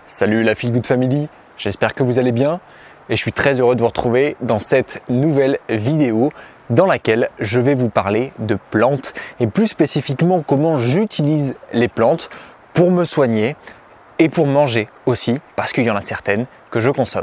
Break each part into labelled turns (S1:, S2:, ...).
S1: Salut la Feel Good Family, j'espère que vous allez bien et je suis très heureux de vous retrouver dans cette nouvelle vidéo dans laquelle je vais vous parler de plantes et plus spécifiquement comment j'utilise les plantes pour me soigner et pour manger aussi parce qu'il y en a certaines que je consomme.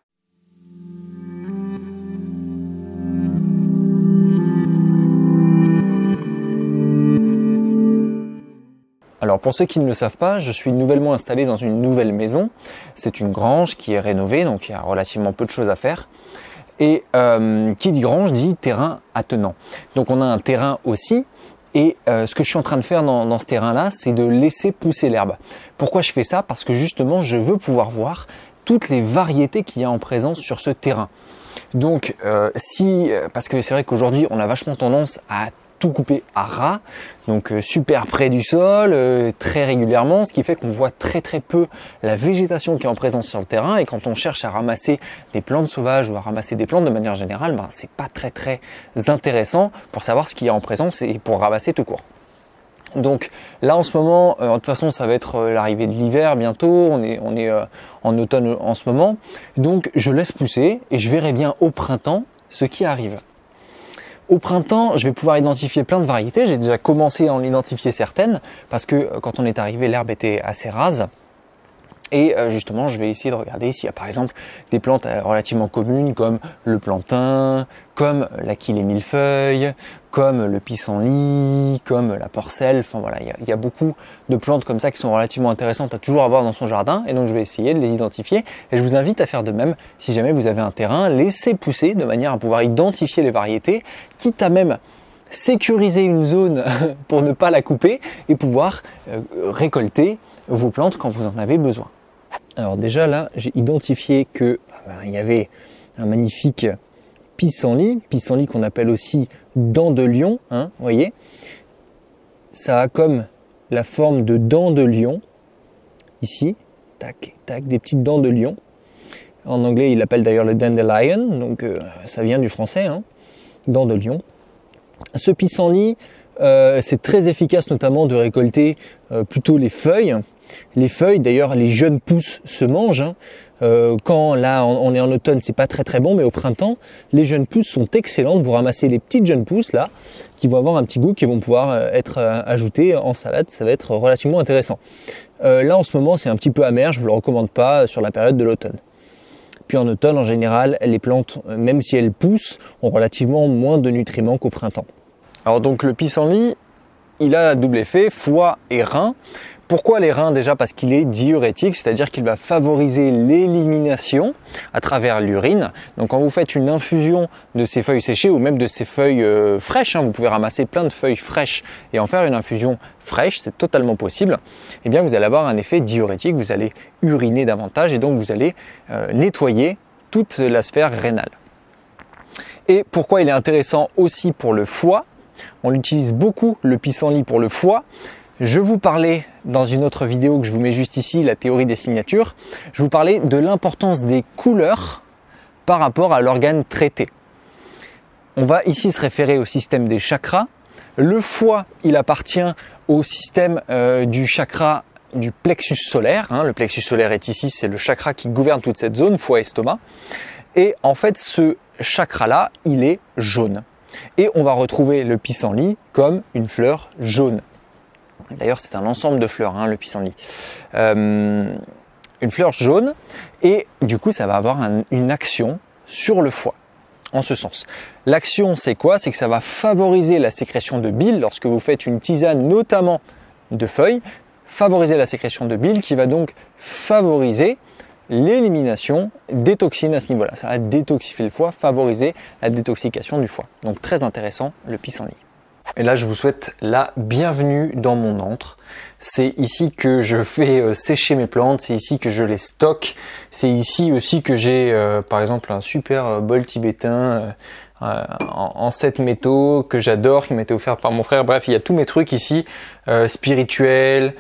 S1: Alors pour ceux qui ne le savent pas, je suis nouvellement installé dans une nouvelle maison. C'est une grange qui est rénovée, donc il y a relativement peu de choses à faire. Et qui dit grange dit terrain attenant. Donc on a un terrain aussi. Et ce que je suis en train de faire dans ce terrain-là, c'est de laisser pousser l'herbe. Pourquoi je fais ça? Parce que justement, je veux pouvoir voir toutes les variétés qu'il y a en présence sur ce terrain. Donc parce que c'est vrai qu'aujourd'hui, on a vachement tendance à tout couper à ras, donc super près du sol, très régulièrement, ce qui fait qu'on voit très peu la végétation qui est en présence sur le terrain. Et quand on cherche à ramasser des plantes sauvages ou à ramasser des plantes de manière générale, c'est pas très intéressant pour savoir ce qu'il y a en présence et pour ramasser tout court. Donc là en ce moment, de toute façon ça va être l'arrivée de l'hiver bientôt, on est en automne en ce moment, donc je laisse pousser et je verrai bien au printemps ce qui arrive. Au printemps, je vais pouvoir identifier plein de variétés. J'ai déjà commencé à en identifier certaines parce que quand on est arrivé, l'herbe était assez rase. Et justement, je vais essayer de regarder s'il y a par exemple des plantes relativement communes comme le plantain, comme l'aquilée millefeuille, comme le pissenlit, comme la porcelle. Enfin voilà, il y a beaucoup de plantes comme ça qui sont relativement intéressantes à toujours avoir dans son jardin. Et donc je vais essayer de les identifier. Et je vous invite à faire de même si jamais vous avez un terrain. Laissez pousser de manière à pouvoir identifier les variétés, quitte à même sécuriser une zone pour ne pas la couper et pouvoir récolter vos plantes quand vous en avez besoin. Alors déjà là, j'ai identifié que il y avait un magnifique pissenlit qu'on appelle aussi dent de lion, vous voyez. Ça a comme la forme de dent de lion, ici, tac, tac, des petites dents de lion. En anglais, il l'appelle d'ailleurs le dandelion, donc ça vient du français, dent de lion. Ce pissenlit, c'est très efficace notamment de récolter plutôt les feuilles. Les feuilles, d'ailleurs, les jeunes pousses se mangent. Quand là, on est en automne, c'est pas très bon, mais au printemps, les jeunes pousses sont excellentes. Vous ramassez les petites jeunes pousses là, qui vont avoir un petit goût, qui vont pouvoir être ajoutées en salade. Ça va être relativement intéressant. Là, en ce moment, c'est un petit peu amer. Je vous le recommande pas sur la période de l'automne. Puis en automne, en général, les plantes, même si elles poussent, ont relativement moins de nutriments qu'au printemps. Alors donc le pissenlit, il a un double effet, foie et rein. Pourquoi les reins? Déjà parce qu'il est diurétique, c'est-à-dire qu'il va favoriser l'élimination à travers l'urine. Donc quand vous faites une infusion de ces feuilles séchées ou même de ces feuilles fraîches, vous pouvez ramasser plein de feuilles fraîches et en faire une infusion fraîche, c'est totalement possible. Eh bien vous allez avoir un effet diurétique, vous allez uriner davantage et donc vous allez nettoyer toute la sphère rénale. Et pourquoi il est intéressant aussi pour le foie? On utilise beaucoup le pissenlit pour le foie. Je vous parlais dans une autre vidéo que je vous mets juste ici, la théorie des signatures, je vous parlais de l'importance des couleurs par rapport à l'organe traité. On va ici se référer au système des chakras. Le foie, il appartient au système du chakra du plexus solaire. Le plexus solaire est ici, c'est le chakra qui gouverne toute cette zone, foie et estomac. Et en fait, ce chakra-là, il est jaune. Et on va retrouver le pissenlit comme une fleur jaune. D'ailleurs, c'est un ensemble de fleurs, le pissenlit. Une fleur jaune et du coup, ça va avoir une action sur le foie, en ce sens. L'action, c'est quoi? C'est que ça va favoriser la sécrétion de bile lorsque vous faites une tisane, notamment de feuilles, favoriser la sécrétion de bile qui va donc favoriser l'élimination des toxines à ce niveau-là. Ça va détoxifier le foie, favoriser la détoxication du foie. Donc très intéressant, le pissenlit. Et là, je vous souhaite la bienvenue dans mon antre. C'est ici que je fais sécher mes plantes, c'est ici que je les stocke. C'est ici aussi que j'ai, par exemple, un super bol tibétain en 7 métaux que j'adore, qui m'a été offert par mon frère. Bref, il y a tous mes trucs ici, spirituels,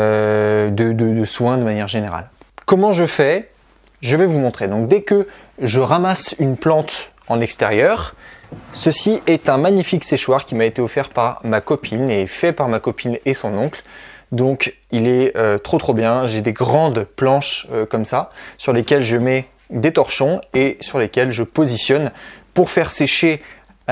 S1: de soins de manière générale. Comment je fais? Je vais vous montrer. Donc, dès que je ramasse une plante en extérieur, ceci est un magnifique séchoir qui m'a été offert par ma copine et fait par ma copine et son oncle. Donc il est trop bien. J'ai des grandes planches comme ça sur lesquelles je mets des torchons et sur lesquels je positionne pour faire sécher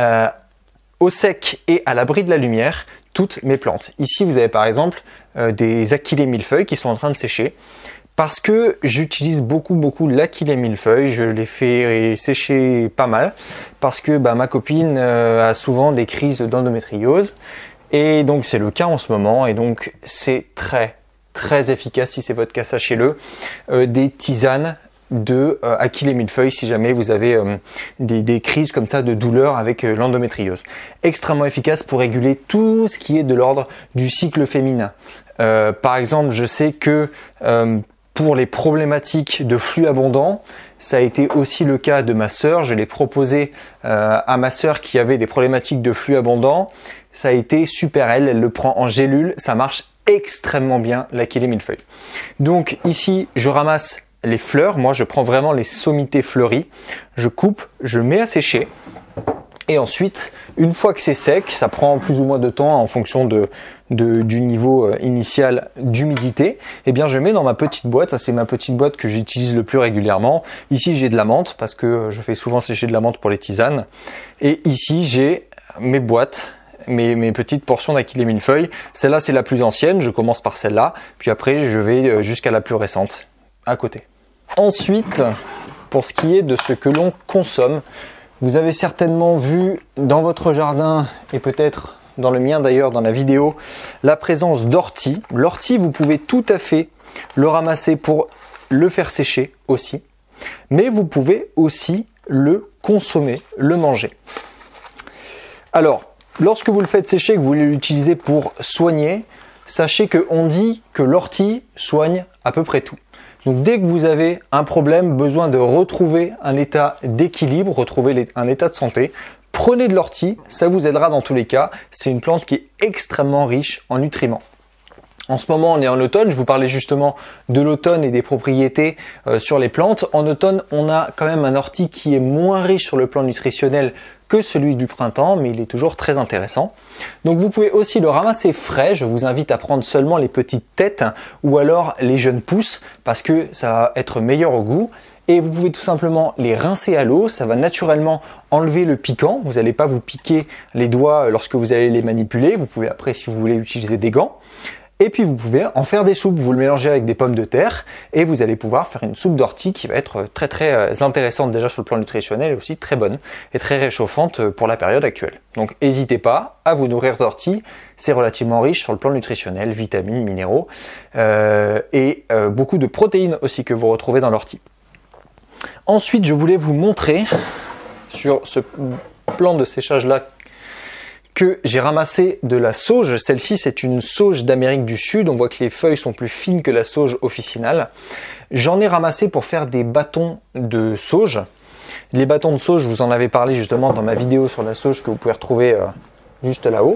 S1: au sec et à l'abri de la lumière toutes mes plantes. Ici vous avez par exemple des achillées millefeuilles qui sont en train de sécher parce que j'utilise beaucoup l'achillée millefeuille. Je les fais sécher pas mal parce que ma copine a souvent des crises d'endométriose et donc c'est le cas en ce moment et donc c'est très efficace. Si c'est votre cas, sachez-le, des tisanes de achillée millefeuille si jamais vous avez des crises comme ça de douleur avec l'endométriose. Extrêmement efficace pour réguler tout ce qui est de l'ordre du cycle féminin. Par exemple, je sais que pour les problématiques de flux abondant, ça a été aussi le cas de ma sœur. Je l'ai proposé à ma sœur qui avait des problématiques de flux abondant. Ça a été super, elle le prend en gélule, ça marche extrêmement bien l'achillée millefeuille. Donc ici, je ramasse les fleurs. Moi, je prends vraiment les sommités fleuries. Je coupe, je mets à sécher. Et ensuite, une fois que c'est sec, ça prend plus ou moins de temps en fonction du niveau initial d'humidité. Eh bien, je mets dans ma petite boîte. Ça, c'est ma petite boîte que j'utilise le plus régulièrement. Ici, j'ai de la menthe parce que je fais souvent sécher de la menthe pour les tisanes. Et ici, j'ai mes boîtes, mes petites portions d'achillée millefeuille. Celle-là, c'est la plus ancienne. Je commence par celle-là. Puis après, je vais jusqu'à la plus récente à côté. Ensuite, pour ce qui est de ce que l'on consomme, vous avez certainement vu dans votre jardin et peut-être dans le mien d'ailleurs dans la vidéo la présence d'ortie. L'ortie, vous pouvez tout à fait le ramasser pour le faire sécher aussi, mais vous pouvez aussi le consommer, le manger. Alors, lorsque vous le faites sécher et que vous voulez l'utiliser pour soigner, sachez qu'on dit que l'ortie soigne à peu près tout. Donc dès que vous avez un problème, besoin de retrouver un état d'équilibre, retrouver un état de santé, prenez de l'ortie, ça vous aidera dans tous les cas. C'est une plante qui est extrêmement riche en nutriments. En ce moment, on est en automne. Je vous parlais justement de l'automne et des propriétés sur les plantes. En automne, on a quand même un ortie qui est moins riche sur le plan nutritionnel que celui du printemps, mais il est toujours très intéressant. Donc vous pouvez aussi le ramasser frais. Je vous invite à prendre seulement les petites têtes ou alors les jeunes pousses parce que ça va être meilleur au goût. Et vous pouvez tout simplement les rincer à l'eau. Ça va naturellement enlever le piquant. Vous n'allez pas vous piquer les doigts lorsque vous allez les manipuler. Vous pouvez après, si vous voulez, utiliser des gants. Et puis vous pouvez en faire des soupes, vous le mélangez avec des pommes de terre et vous allez pouvoir faire une soupe d'ortie qui va être très intéressante déjà sur le plan nutritionnel et aussi très bonne et très réchauffante pour la période actuelle. Donc n'hésitez pas à vous nourrir d'ortie, c'est relativement riche sur le plan nutritionnel, vitamines, minéraux et beaucoup de protéines aussi que vous retrouvez dans l'ortie. Ensuite, je voulais vous montrer sur ce plan de séchage là que j'ai ramassé de la sauge. Celle-ci, c'est une sauge d'Amérique du Sud. On voit que les feuilles sont plus fines que la sauge officinale. J'en ai ramassé pour faire des bâtons de sauge. Les bâtons de sauge, je vous en avais parlé justement dans ma vidéo sur la sauge que vous pouvez retrouver juste là-haut.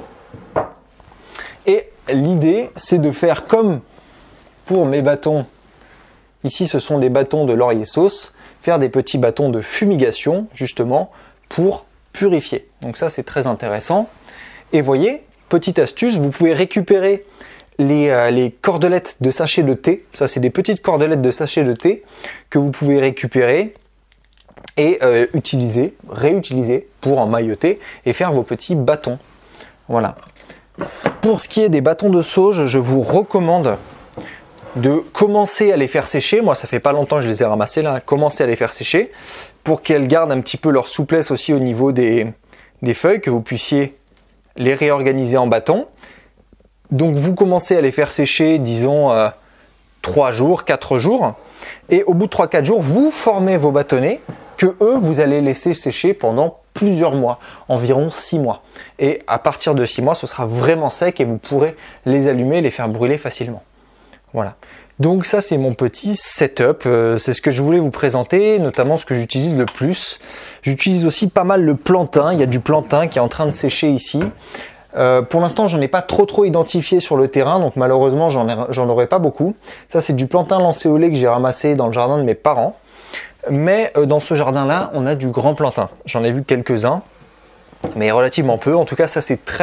S1: Et l'idée, c'est de faire comme pour mes bâtons. Ici, ce sont des bâtons de laurier sauce. Faire des petits bâtons de fumigation, justement, pour purifier. Donc ça, c'est très intéressant. Et voyez, petite astuce, vous pouvez récupérer les cordelettes de sachets de thé. Ça, c'est des petites cordelettes de sachets de thé que vous pouvez récupérer et réutiliser pour emmailloter et faire vos petits bâtons. Voilà. Pour ce qui est des bâtons de sauge, je vous recommande de commencer à les faire sécher. Moi, ça fait pas longtemps que je les ai ramassés là. Commencez à les faire sécher pour qu'elles gardent un petit peu leur souplesse aussi au niveau des feuilles, que vous puissiez les réorganiser en bâtons. Donc vous commencez à les faire sécher, disons 3 jours, 4 jours. Et au bout de 3-4 jours, vous formez vos bâtonnets que eux, vous allez laisser sécher pendant plusieurs mois, environ 6 mois. Et à partir de 6 mois, ce sera vraiment sec et vous pourrez les allumer et les faire brûler facilement. Voilà. Donc ça, c'est mon petit setup. C'est ce que je voulais vous présenter, notamment ce que j'utilise le plus. J'utilise aussi pas mal le plantain. Il y a du plantain qui est en train de sécher ici. Pour l'instant, j'en ai pas trop identifié sur le terrain, donc malheureusement, j'en aurai pas beaucoup. Ça, c'est du plantain lancéolé que j'ai ramassé dans le jardin de mes parents. Mais dans ce jardin-là, on a du grand plantain. J'en ai vu quelques-uns, mais relativement peu. En tout cas, ça, c'est très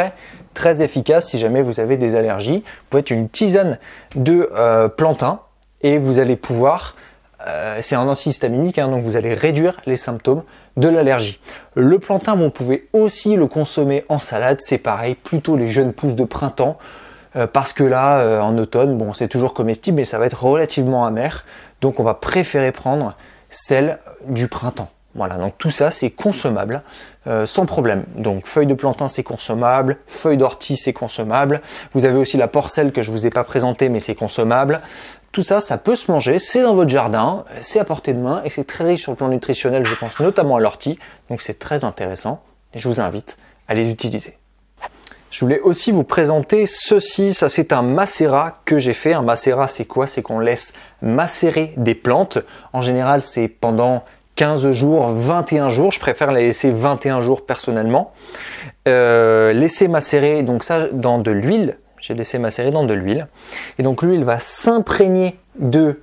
S1: très efficace si jamais vous avez des allergies. Vous pouvez être une tisane de plantain et vous allez pouvoir, c'est un antihistaminique, hein, donc vous allez réduire les symptômes de l'allergie. Le plantain, vous pouvez aussi le consommer en salade, c'est pareil, plutôt les jeunes pousses de printemps, parce que là, en automne, bon, c'est toujours comestible, mais ça va être relativement amer, donc on va préférer prendre celle du printemps. Voilà, donc tout ça c'est consommable sans problème. Donc feuilles de plantain c'est consommable, feuilles d'ortie c'est consommable. Vous avez aussi la porcelle que je vous ai pas présentée mais c'est consommable. Tout ça, ça peut se manger, c'est dans votre jardin, c'est à portée de main et c'est très riche sur le plan nutritionnel, je pense notamment à l'ortie. Donc c'est très intéressant et je vous invite à les utiliser. Je voulais aussi vous présenter ceci, ça c'est un macérat que j'ai fait. Un macérat c'est quoi? C'est qu'on laisse macérer des plantes. En général c'est pendant 15 jours, 21 jours, je préfère les laisser 21 jours personnellement. Laisser macérer donc ça dans de l'huile, j'ai laissé macérer dans de l'huile. Et donc l'huile va s'imprégner de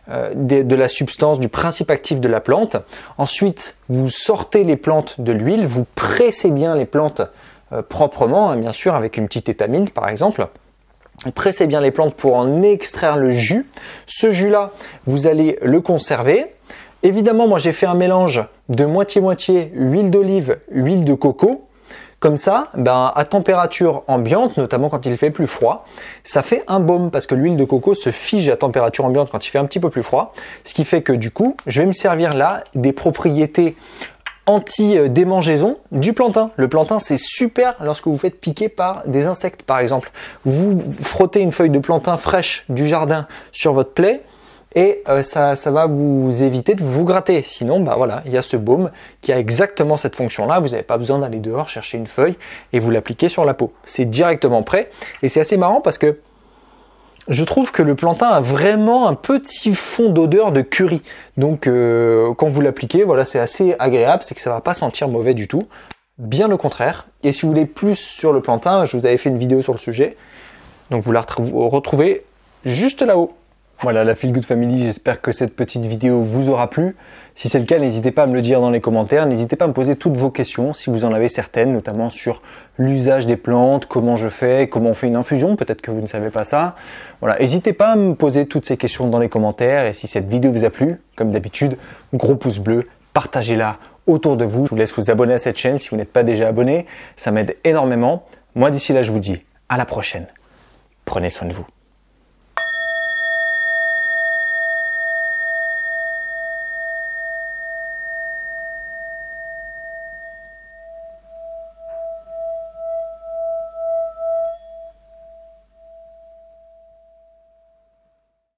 S1: la substance, du principe actif de la plante. Ensuite, vous sortez les plantes de l'huile, vous pressez bien les plantes proprement, hein, bien sûr, avec une petite étamine par exemple. Pressez bien les plantes pour en extraire le jus. Ce jus-là, vous allez le conserver. Évidemment, moi j'ai fait un mélange de moitié-moitié huile d'olive, huile de coco. Comme ça, à température ambiante, notamment quand il fait plus froid, ça fait un baume parce que l'huile de coco se fige à température ambiante quand il fait un petit peu plus froid. Ce qui fait que du coup, je vais me servir là des propriétés anti-démangeaison du plantain. Le plantain, c'est super lorsque vous faites piquer par des insectes, par exemple. Vous frottez une feuille de plantain fraîche du jardin sur votre plaie, et ça va vous éviter de vous gratter. Sinon, voilà, il y a ce baume qui a exactement cette fonction-là. Vous n'avez pas besoin d'aller dehors chercher une feuille et vous l'appliquer sur la peau. C'est directement prêt. Et c'est assez marrant parce que je trouve que le plantain a vraiment un petit fond d'odeur de curry. Donc, quand vous l'appliquez, voilà, c'est assez agréable. C'est que ça ne va pas sentir mauvais du tout. Bien au contraire. Et si vous voulez plus sur le plantain, je vous avais fait une vidéo sur le sujet. Donc, vous la retrouvez juste là-haut. Voilà, la Feel Good Family, j'espère que cette petite vidéo vous aura plu. Si c'est le cas, n'hésitez pas à me le dire dans les commentaires. N'hésitez pas à me poser toutes vos questions, si vous en avez certaines, notamment sur l'usage des plantes, comment je fais, comment on fait une infusion, peut-être que vous ne savez pas ça. Voilà, n'hésitez pas à me poser toutes ces questions dans les commentaires. Et si cette vidéo vous a plu, comme d'habitude, gros pouce bleu, partagez-la autour de vous. Je vous laisse vous abonner à cette chaîne si vous n'êtes pas déjà abonné. Ça m'aide énormément. Moi, d'ici là, je vous dis à la prochaine. Prenez soin de vous.